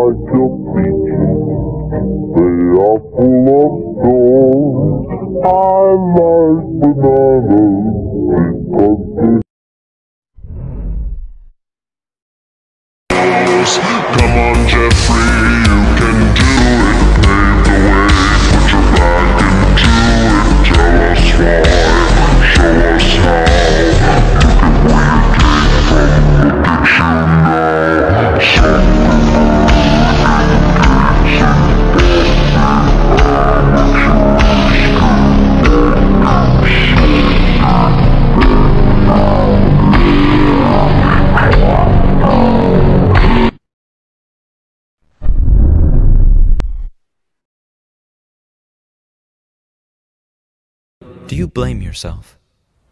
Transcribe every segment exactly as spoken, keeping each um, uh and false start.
like your peaches. They are full of stones. I like bananas because they... Come on, Jeffrey, you can do it. Pave the way, put your back into it. Tell us why, show us how. Look at where you came from, look at you now. Something Do you blame yourself?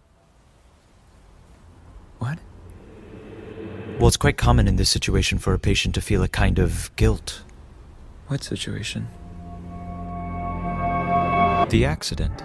What? Well, it's quite common in this situation for a patient to feel a kind of guilt. What situation? The accident.